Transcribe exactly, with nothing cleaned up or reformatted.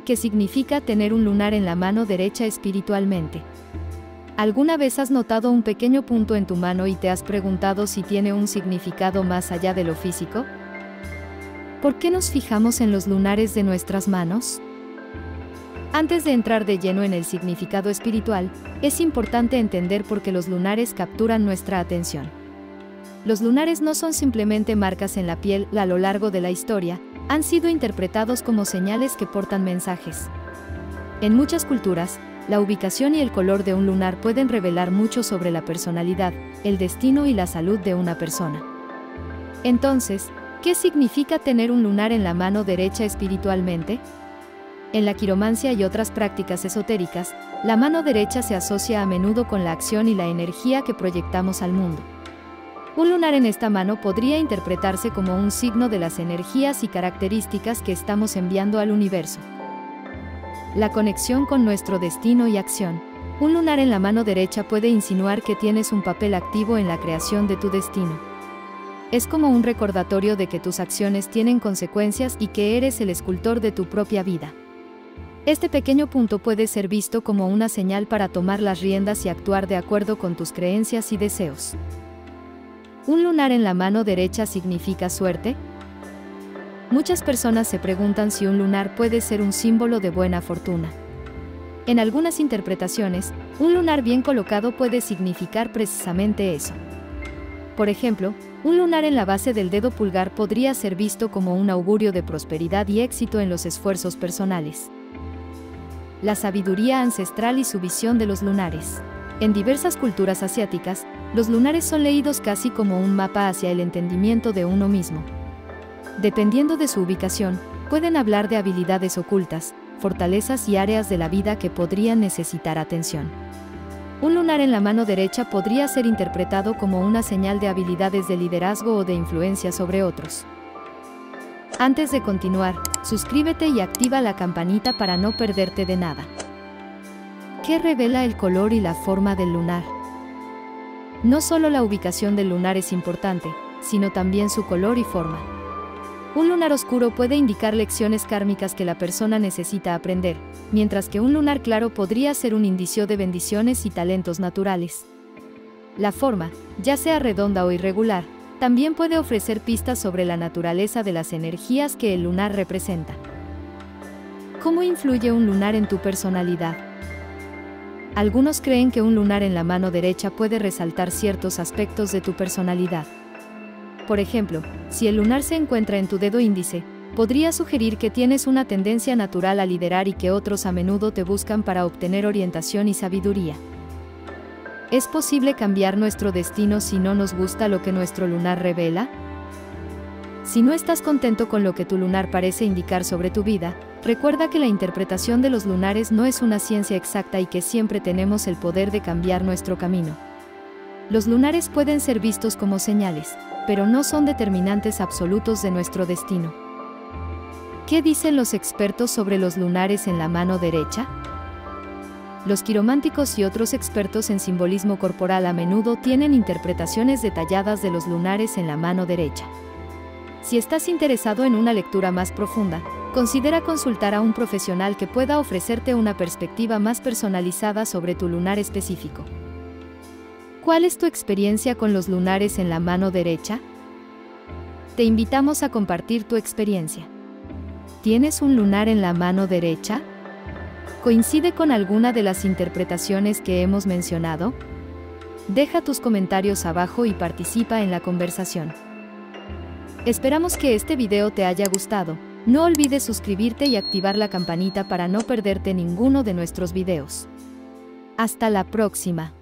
¿Qué significa tener un lunar en la mano derecha espiritualmente? ¿Alguna vez has notado un pequeño punto en tu mano y te has preguntado si tiene un significado más allá de lo físico? ¿Por qué nos fijamos en los lunares de nuestras manos? Antes de entrar de lleno en el significado espiritual, es importante entender por qué los lunares capturan nuestra atención. Los lunares no son simplemente marcas en la piel. A lo largo de la historia, han sido interpretados como señales que portan mensajes. En muchas culturas, la ubicación y el color de un lunar pueden revelar mucho sobre la personalidad, el destino y la salud de una persona. Entonces, ¿qué significa tener un lunar en la mano derecha espiritualmente? En la quiromancia y otras prácticas esotéricas, la mano derecha se asocia a menudo con la acción y la energía que proyectamos al mundo. Un lunar en esta mano podría interpretarse como un signo de las energías y características que estamos enviando al universo. La conexión con nuestro destino y acción. Un lunar en la mano derecha puede insinuar que tienes un papel activo en la creación de tu destino. Es como un recordatorio de que tus acciones tienen consecuencias y que eres el escultor de tu propia vida. Este pequeño punto puede ser visto como una señal para tomar las riendas y actuar de acuerdo con tus creencias y deseos. ¿Un lunar en la mano derecha significa suerte? Muchas personas se preguntan si un lunar puede ser un símbolo de buena fortuna. En algunas interpretaciones, un lunar bien colocado puede significar precisamente eso. Por ejemplo, un lunar en la base del dedo pulgar podría ser visto como un augurio de prosperidad y éxito en los esfuerzos personales. La sabiduría ancestral y su visión de los lunares. En diversas culturas asiáticas, los lunares son leídos casi como un mapa hacia el entendimiento de uno mismo. Dependiendo de su ubicación, pueden hablar de habilidades ocultas, fortalezas y áreas de la vida que podrían necesitar atención. Un lunar en la mano derecha podría ser interpretado como una señal de habilidades de liderazgo o de influencia sobre otros. Antes de continuar, suscríbete y activa la campanita para no perderte de nada. ¿Qué revela el color y la forma del lunar? No solo la ubicación del lunar es importante, sino también su color y forma. Un lunar oscuro puede indicar lecciones kármicas que la persona necesita aprender, mientras que un lunar claro podría ser un indicio de bendiciones y talentos naturales. La forma, ya sea redonda o irregular, también puede ofrecer pistas sobre la naturaleza de las energías que el lunar representa. ¿Cómo influye un lunar en tu personalidad? Algunos creen que un lunar en la mano derecha puede resaltar ciertos aspectos de tu personalidad. Por ejemplo, si el lunar se encuentra en tu dedo índice, podría sugerir que tienes una tendencia natural a liderar y que otros a menudo te buscan para obtener orientación y sabiduría. ¿Es posible cambiar nuestro destino si no nos gusta lo que nuestro lunar revela? Si no estás contento con lo que tu lunar parece indicar sobre tu vida, recuerda que la interpretación de los lunares no es una ciencia exacta y que siempre tenemos el poder de cambiar nuestro camino. Los lunares pueden ser vistos como señales, pero no son determinantes absolutos de nuestro destino. ¿Qué dicen los expertos sobre los lunares en la mano derecha? Los quirománticos y otros expertos en simbolismo corporal a menudo tienen interpretaciones detalladas de los lunares en la mano derecha. Si estás interesado en una lectura más profunda, considera consultar a un profesional que pueda ofrecerte una perspectiva más personalizada sobre tu lunar específico. ¿Cuál es tu experiencia con los lunares en la mano derecha? Te invitamos a compartir tu experiencia. ¿Tienes un lunar en la mano derecha? ¿Coincide con alguna de las interpretaciones que hemos mencionado? Deja tus comentarios abajo y participa en la conversación. Esperamos que este video te haya gustado. No olvides suscribirte y activar la campanita para no perderte ninguno de nuestros videos. Hasta la próxima.